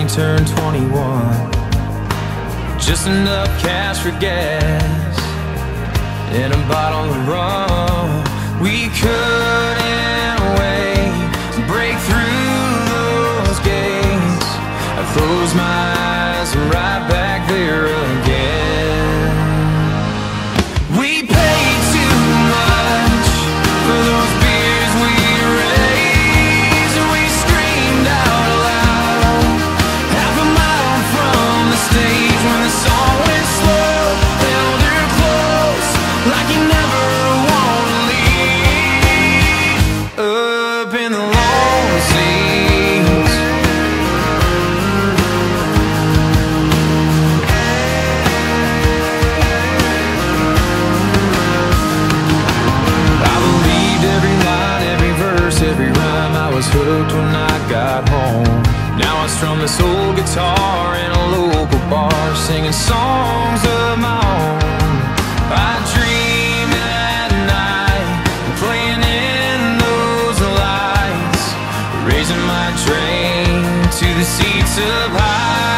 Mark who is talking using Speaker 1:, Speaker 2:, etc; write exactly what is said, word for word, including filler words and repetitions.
Speaker 1: ain't turned twenty-one. Just enough cash for gas and a bottle of rum. We couldn't wait to break through those gates. I close my eyes and right back there again. We paid too much for those beers we raised, and we screamed out loud half a mile from the stage. When the song went slow, held her close like you never want to leave. Up in the long seas, I believed every line, every verse, every rhyme. I was hooked when I got home. Now I strum this old guitar in a local bar, singing songs of my own. I dream at night, playing in those lights, raising my train to the seats up high.